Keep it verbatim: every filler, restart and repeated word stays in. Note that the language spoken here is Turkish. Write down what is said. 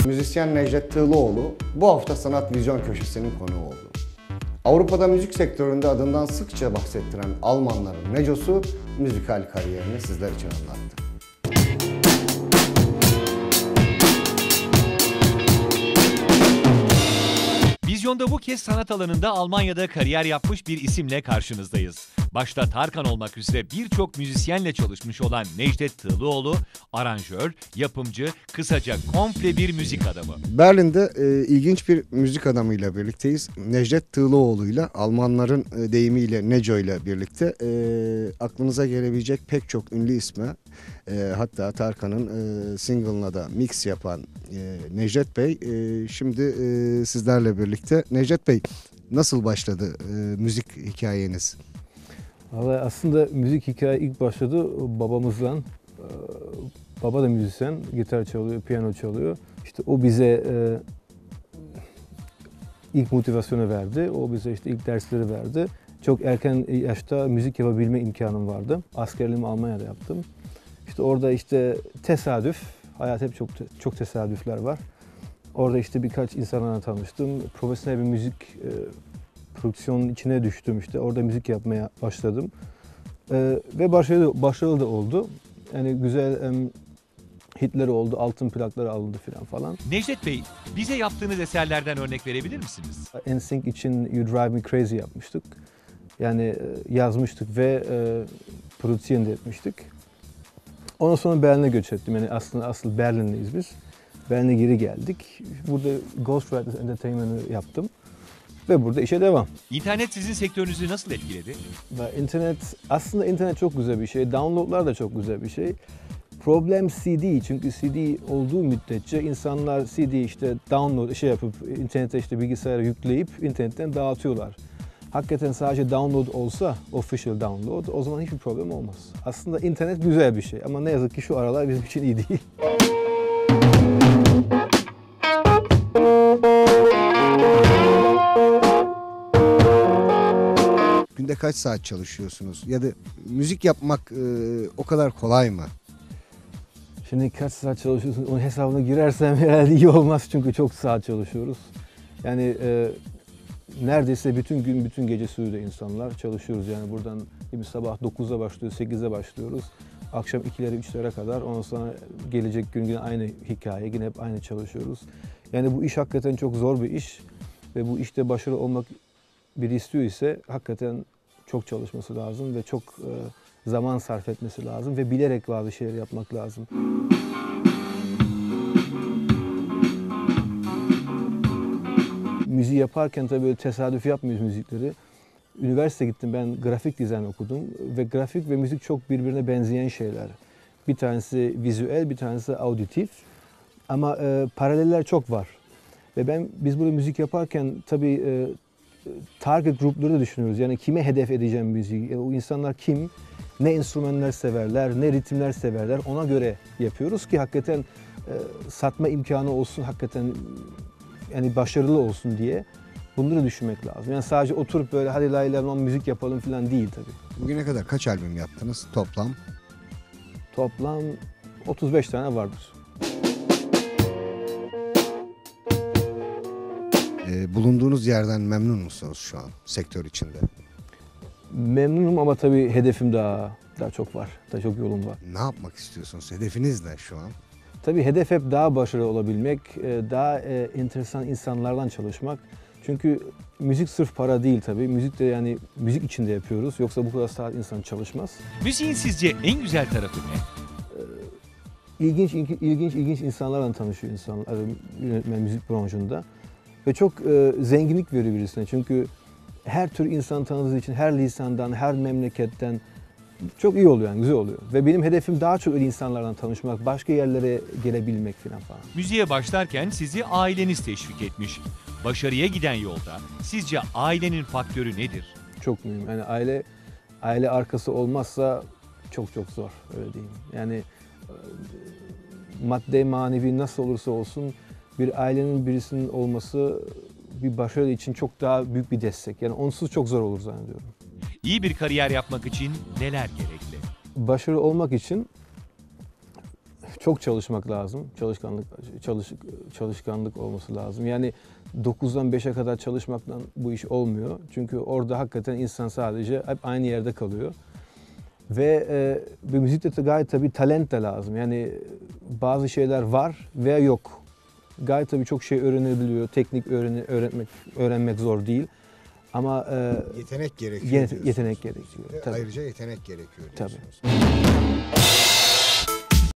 Müzisyen Necdet Tığlıoğlu bu hafta Sanat Vizyon Köşesi'nin konuğu oldu. Avrupa'da müzik sektöründe adından sıkça bahsettiren Almanların Neco'su müzikal kariyerini sizler için anlattı. Vizyonda bu kez sanat alanında Almanya'da kariyer yapmış bir isimle karşınızdayız. Başta Tarkan olmak üzere birçok müzisyenle çalışmış olan Necdet Tığlıoğlu, aranjör, yapımcı, kısaca komple bir müzik adamı. Berlin'de e, ilginç bir müzik adamıyla birlikteyiz. Necdet Tığlıoğlu'yla, Almanların e, deyimiyle Neco ile birlikte e, aklınıza gelebilecek pek çok ünlü isme, e, hatta Tarkan'ın e, single'ına da mix yapan e, Necdet Bey e, şimdi e, sizlerle birlikte. Necdet Bey, nasıl başladı e, müzik hikayeniz? Vallahi aslında müzik hikaye ilk başladı babamızdan. Baba da müzisyen, gitar çalıyor, piyano çalıyor. İşte o bize e, ilk motivasyonu verdi. O bize işte ilk dersleri verdi. Çok erken yaşta müzik yapabilme imkanım vardı. Askerliğimi Almanya'da yaptım. İşte orada işte tesadüf, hayat hep çok çok tesadüfler var. Orada işte birkaç insanla tanıştım. Profesyonel bir müzik e, prodüksiyonun içine düştüm işte. Orada müzik yapmaya başladım. Ee, ve başarılı, başarılı da oldu. Yani güzel em, hitleri oldu, altın plakları alındı falan falan. Necdet Bey, bize yaptığınız eserlerden örnek verebilir misiniz? N Sync için You Drive Me Crazy yapmıştık. Yani e, yazmıştık ve e, prodüksiyon da etmiştik. Ondan sonra Berlin'e göç ettim. Yani aslında asıl Berlin'deyiz biz. Berlin'e geri geldik. Burada Ghostwriters Entertainment'ı yaptım. Ve burada işe devam. İnternet sizin sektörünüzü nasıl etkiledi? Ve internet, aslında internet çok güzel bir şey. Downloadlar da çok güzel bir şey. Problem C D, çünkü C D olduğu müddetçe insanlar C D işte download şey yapıp internete işte bilgisayara yükleyip internetten dağıtıyorlar. Hakikaten sadece download olsa, official download, o zaman hiçbir problem olmaz. Aslında internet güzel bir şey ama ne yazık ki şu aralar bizim için iyi değil. Günde kaç saat çalışıyorsunuz? Ya da müzik yapmak e, o kadar kolay mı? Şimdi kaç saat çalışıyorsunuz? Onun hesabına girersem herhalde iyi olmaz çünkü çok saat çalışıyoruz. Yani e, neredeyse bütün gün, bütün gece sürüyor insanlar çalışıyoruz. Yani buradan gibi sabah dokuzda başlıyoruz, sekizde başlıyoruz. Akşam ikilere, üçlere kadar. Ondan sonra gelecek gün yine aynı hikaye, yine hep aynı çalışıyoruz. Yani bu iş hakikaten çok zor bir iş. Ve bu işte başarılı olmak biri istiyor ise hakikaten çok çalışması lazım ve çok e, zaman sarf etmesi lazım ve bilerek bazı şeyler yapmak lazım. Müziği yaparken tabii böyle tesadüf yapmıyoruz müzikleri. Üniversite gittim, ben grafik dizayn okudum ve grafik ve müzik çok birbirine benzeyen şeyler. Bir tanesi vizüel, bir tanesi auditif ama e, paraleller çok var. Ve ben biz burada müzik yaparken tabii e, target grupları da düşünüyoruz. Yani kime hedef edeceğim müziği? E, o insanlar kim? Ne enstrümanlar severler, ne ritimler severler? Ona göre yapıyoruz ki hakikaten e, satma imkanı olsun, hakikaten yani başarılı olsun diye bunları düşünmek lazım. Yani sadece oturup böyle hadi lay lay lay müzik yapalım falan değil tabii. Bugüne kadar kaç albüm yaptınız toplam? Toplam otuz beş tane vardır. E, bulunduğunuz yerden memnun musunuz şu an sektör içinde? Memnunum ama tabii hedefim daha daha çok var. Daha çok yolum var. Ne yapmak istiyorsunuz? Hedefiniz ne şu an? Tabii hedef hep daha başarılı olabilmek, daha enteresan insanlardan çalışmak. Çünkü müzik sırf para değil tabii. Müzik de yani müzik içinde yapıyoruz. Yoksa bu kadar saat insan çalışmaz. Müziğin sizce en güzel tarafı ne? İlginç, ilginç, ilginç insanlarla tanışıyor insanlar yönetmen müzik branşında. Ve çok e, zenginlik veriyor birisine. Çünkü her tür insan tanıdığı için her lisandan, her memleketten çok iyi oluyor yani, güzel oluyor. Ve benim hedefim daha çok öyle insanlarla tanışmak, başka yerlere gelebilmek falan falan. Müziğe başlarken sizi aileniz teşvik etmiş. Başarıya giden yolda sizce ailenin faktörü nedir? Çok mühim. Yani aile aile arkası olmazsa çok çok zor, öyle diyeyim. Yani madde manevi nasıl olursa olsun bir ailenin birisinin olması bir başarı için çok daha büyük bir destek. Yani onsuz çok zor olur zannediyorum. İyi bir kariyer yapmak için neler gerekli? Başarılı olmak için çok çalışmak lazım. Çalışkanlık çalış, çalışkanlık olması lazım. Yani dokuzdan beşe kadar çalışmaktan bu iş olmuyor. Çünkü orada hakikaten insan sadece hep aynı yerde kalıyor. Ve e, bir müzikte de gayet tabii talent de lazım. Yani bazı şeyler var veya yok. Gayet tabii çok şey öğrenebiliyor. Teknik öğreni, öğrenmek öğrenmek zor değil. Ama e, Yetenek gerekiyor yet- diyorsunuz. yetenek gerekiyor. Ve Tabii. ayrıca yetenek gerekiyor Tabii. diyorsunuz.